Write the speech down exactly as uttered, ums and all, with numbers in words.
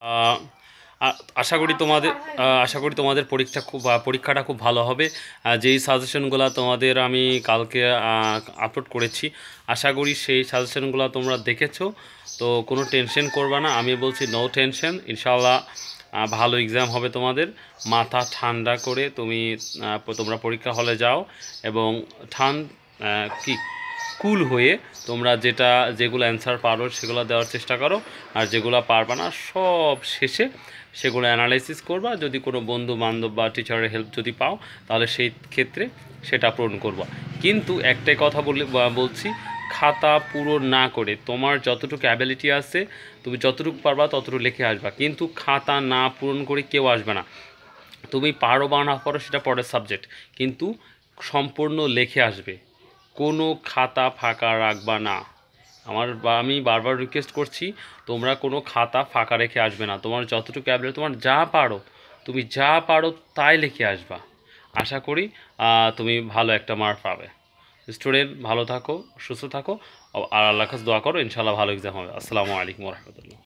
আহ, আ- আশা করি তোমাদের আহ, আশা করি তোমাদের পরীক্ষা খুব আহ, পরীক্ষাটা খুব ভালো হবে। আহ, যেই সাজেশনগুলো তোমাদের আমি কালকে আপলোড করেছি, আশা করি সেই সাজেশনগুলো তোমরা দেখেছো। তো কোনো টেনশন করবা না, আমি বলছি নো টেনশন, ইনশাল্লাহ আহ, ভালো এক্সাম হবে তোমাদের। মাথা ঠান্ডা করে তুমি আহ, তোমরা পরীক্ষা হলে যাও এবং ঠান আহ, কি কুল হয়ে তোমরা যেটা যেগুলো অ্যান্সার পারো সেগুলো দেওয়ার চেষ্টা করো। আর যেগুলো পারবা না সব শেষে সেগুলো অ্যানালাইসিস করবা, যদি কোনো বন্ধু বান্ধব বা টিচারের হেল্প যদি পাও তাহলে সেই ক্ষেত্রে সেটা পূরণ করবা। কিন্তু একটাই কথা বলে বলছি, খাতা পূরণ না করে তোমার যতটুকু অ্যাবিলিটি আছে তুমি যতটুকু পারবা ততটুকু লিখে আসবা, কিন্তু খাতা না পূরণ করে কেউ আসবে না। তুমি পারো বা না পারো সেটা পরের সাবজেক্ট, কিন্তু সম্পূর্ণ লিখে আসবে, কোনো খাতা ফাঁকা রাখবা না। আমার বা আমি বারবার রিকোয়েস্ট করছি, তোমরা কোনো খাতা ফাঁকা রেখে আসবে না। তোমার যতটুকু অ্যাবিলিটি, তোমার যা পারো, তুমি যা পারো তাই লিখে আসবা। আশা করি আহ, তুমি ভালো একটা মার্ক পাবে। স্টুডেন্ট, ভালো থাকো, সুস্থ থাকো, আর আল্লাহর কাছে দোয়া করো, ইনশাআল্লাহ ভালো এক্সাম হবে। আসসালামু আলাইকুম রহমতুল্লাহ।